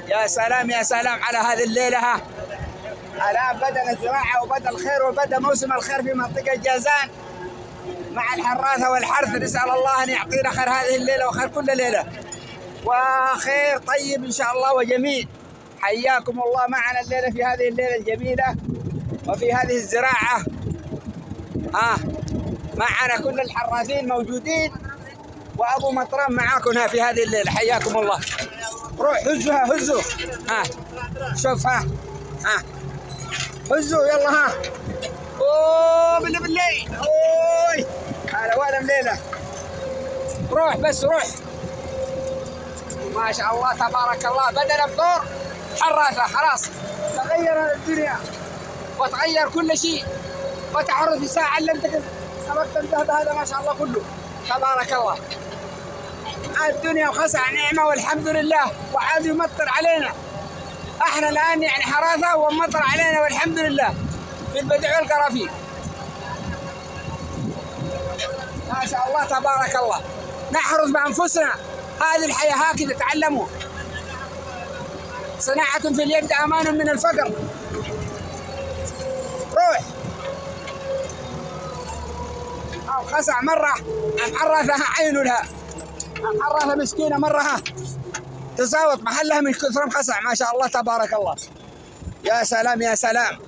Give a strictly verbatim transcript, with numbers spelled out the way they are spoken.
يا سلام يا سلام على هذه الليلة. ها الآن بدأ الزراعة وبدأ الخير وبدأ موسم الخير في منطقة جازان مع الحراثة والحرث. نسأل الله أن يعطينا خير هذه الليلة وخير كل ليلة وخير طيب إن شاء الله وجميل. حياكم الله معنا الليلة في هذه الليلة الجميلة وفي هذه الزراعة. ها معنا كل الحراثين موجودين وأبو مطران معاكم ها في هذه الليلة. حياكم الله. روح هزوها هزوا. ها شوف ها ها هزوا يلا. ها اوه بالله بالله اوي هلا وين الليلة. روح بس روح. ما شاء الله تبارك الله. بدأنا بدور حراثة خلاص. تغير الدنيا وتغير كل شيء وتعرف في ساعة لم تكن سبقت الذهب هذا ما شاء الله كله تبارك الله. الدنيا وخسع نعمة والحمد لله وعاد يمطر علينا. احنا الآن يعني حراثة ومطر علينا والحمد لله في البدع والقرافيل. ما شاء الله تبارك الله. نحرث بأنفسنا. هذه الحياة هكذا تعلموا. صناعة في اليد أمان من الفقر. روح. أو خسع مرة محرثة عين لها. محرثة مسكينة مرة ها تزاوط محلها من كثر خسع. ما شاء الله تبارك الله. يا سلام يا سلام.